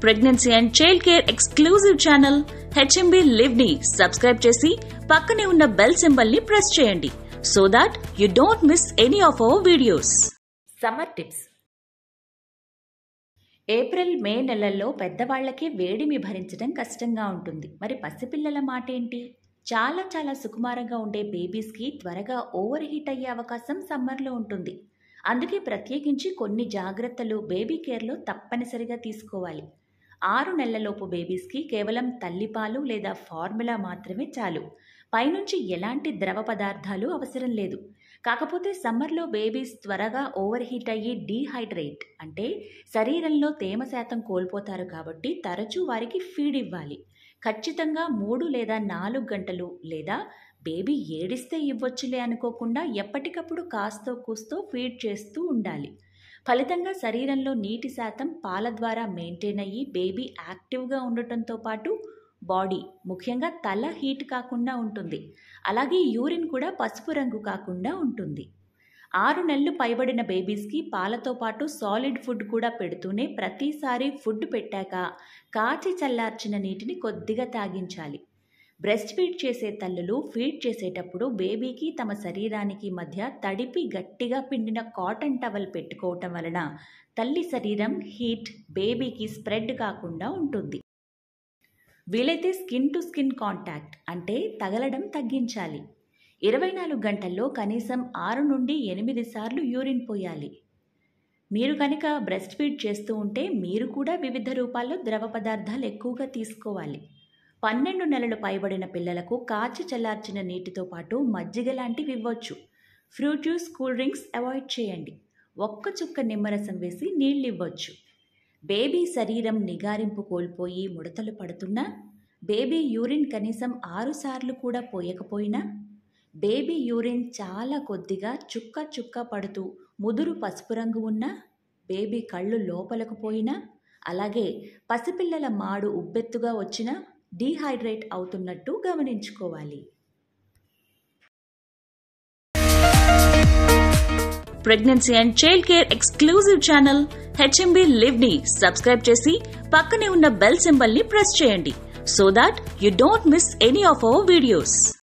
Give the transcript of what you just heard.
Pregnancy and child care exclusive channel HMB Live ని subscribe చేసి పక్కనే ఉన్న బెల్ సింబల్ ని ప్రెస్ చేయండి so that you don't miss any of our videos. Summer tips. April May నెలల్లో పెద్దవాళ్లకి వేడిమి భరించడం కష్టంగా ఉంటుంది. మరి పసిపిల్లల మాట ఏంటి? చాలా సుకుమారంగా ఉండే బేబీస్కి త్వరగా ఓవర్ హీట్ అయ్యే అవకాశం సమ్మర్లో ఉంటుంది. అందుకే ప్రత్యేకించి కొన్ని జాగ్రత్తలు బేబీ కేర్లో తప్పనిసరిగా తీసుకోవాలి. 6 నెలలలోపు బేబీస్కి కేవలం తల్లిపాలు లేదా ఫార్ములా మాత్రమే చాలు. పైనుంచి ఎలాంటి ద్రవ పదార్థాలు అవసరం లేదు. కాకపోతే సమ్మర్లో బేబీస్ త్వరగా ఓవర్ హీట్ అయ్యి డీహైడ్రేట్ అంటే శరీరంలో తేమ శాతం కోల్పోతారు. కాబట్టి తరచూ వారికి ఫీడ్ ఇవ్వాలి. ఖచ్చితంగా 3 లేదా 4 గంటలు లేదా బేబీ ఏడిస్తే ఇవ్వచ్చులే అనుకోకుండా ఎప్పటికప్పుడు కాస్తో కూస్తో ఫీడ్ చేస్తూ ఉండాలి. ఫలితంగా శరీరంలో నీటి శాతం పాల ద్వారా మెయింటైన్ అయ్యి బేబీ యాక్టివ్గా ఉండటంతో పాటు బాడీ ముఖ్యంగా తల హీట్ కాకుండా ఉంటుంది. అలాగే యూరిన్ కూడా పసుపు రంగు కాకుండా ఉంటుంది. 6 నెలలు పైబడిన బేబీస్కి పాలతో పాటు సాలిడ్ ఫుడ్ కూడా పెడుతూనే ప్రతిసారి ఫుడ్ పెట్టాక కాచి చల్లార్చిన నీటిని కొద్దిగా తాగించాలి. బ్రెస్ట్ ఫీడ్ చేసే తల్లులు ఫీడ్ చేసేటప్పుడు బేబీకి తమ శరీరానికి మధ్య తడిపి గట్టిగా పిండిన కాటన్ టవల్ పెట్టుకోవటం వలన తల్లి శరీరం హీట్ బేబీకి స్ప్రెడ్ కాకుండా ఉంటుంది. వీలైతే స్కిన్ టు స్కిన్ కాంటాక్ట్ అంటే తగలడం తగ్గించాలి. 24 గంటల్లో కనీసం 6 నుండి 8 సార్లు యూరిన్ పోయాలి. మీరు కనుక బ్రెస్ట్ ఫీడ్ చేస్తూ ఉంటే మీరు కూడా వివిధ రూపాల్లో ద్రవ పదార్థాలు ఎక్కువగా తీసుకోవాలి. 12 నెలలు పైబడిన పిల్లలకు కాచి చల్లార్చిన నీటితో పాటు మజ్జిగ లాంటివి ఇవ్వచ్చు. Fruit juice, cool drinks avoid చేయండి. 1 చుక్క నిమ్మరసం వేసి నీళ్ళు ఇవ్వచ్చు. బేబీ శరీరం నిగారింపు కోల్పోయి ముడతలు పడుతున్నా, బేబీ యూరిన్ కనీసం 6 సార్లు కూడా పోయకపోయినా, బేబీ యూరిన్ చాలా కొద్దిగా చుక్క పడుతూ ముదురు పసుపు రంగు ఉన్నా, బేబీ కళ్ళు లోపలకు పోయినా, అలాగే పసిపిల్లల మాడు ఉబ్బెత్తుగా వచ్చినా డీహైడ్రేట్ అవుతున్నట్టు గమనించుకోవాలి. Pregnancy and child care exclusive channel HMB Live ని సబ్స్క్రైబ్ చేసి పక్కనే ఉన్న బెల్ సింబల్ ని ప్రెస్ చేయండి so that you don't miss any of our videos.